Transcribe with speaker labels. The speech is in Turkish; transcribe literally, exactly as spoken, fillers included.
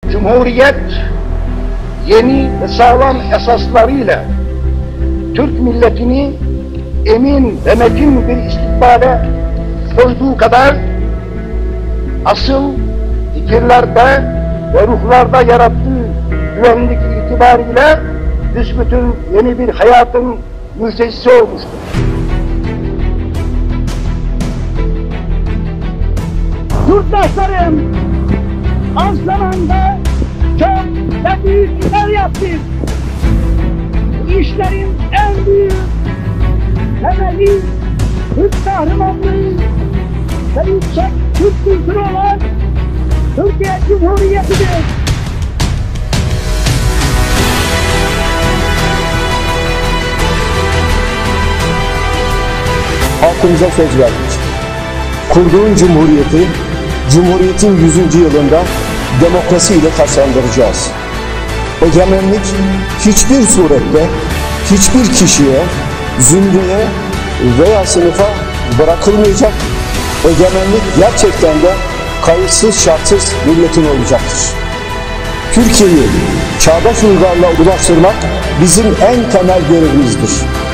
Speaker 1: Cumhuriyet yeni ve sağlam esaslarıyla Türk milletini emin ve metin bir istikbale koyduğu kadar asıl fikirlerde ve ruhlarda yarattığı güvenlik itibariyle büsbütün yeni bir hayatın müjdecisi olmuştur.
Speaker 2: Yurttaşlarım, az zamanda çok ve büyük işler yaptık. Bu işlerin en büyük temeli Türk kahramanlığı ve yüksek Türk kültürü olan Türkiye Cumhuriyeti'dir.
Speaker 3: Halkımıza söz verdik. Kurduğun Cumhuriyeti, Cumhuriyet'in yüzüncü yılında demokrasiyle taçlandıracağız. Egemenlik hiçbir surette, hiçbir kişiye, zümreye veya sınıfa bırakılmayacak. Egemenlik gerçekten de kayıtsız şartsız milletin olacaktır. Türkiye'yi çağdaş uygarlığa ulaştırmak bizim en temel görevimizdir.